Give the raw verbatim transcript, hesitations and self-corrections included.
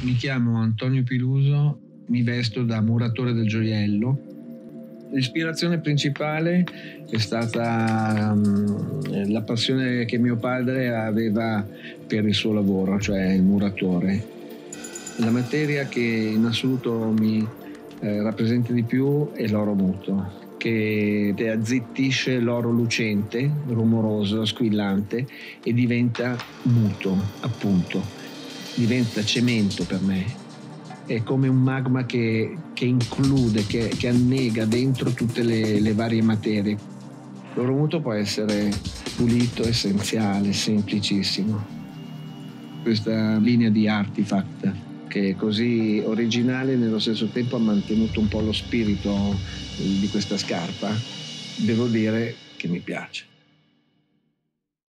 Mi chiamo Antonio Piluso, mi vesto da muratore del gioiello. L'ispirazione principale è stata um, la passione che mio padre aveva per il suo lavoro, cioè il muratore. La materia che in assoluto mi eh, rappresenta di più è l'oro muto, che azzittisce l'oro lucente, rumoroso, squillante e diventa muto, appunto. Diventa cemento per me. È come un magma che, che include, che, che annega dentro tutte le, le varie materie. L'oro muto può essere pulito, essenziale, semplicissimo. Questa linea di Artifact, che è così originale e nello stesso tempo ha mantenuto un po' lo spirito di questa scarpa, devo dire che mi piace.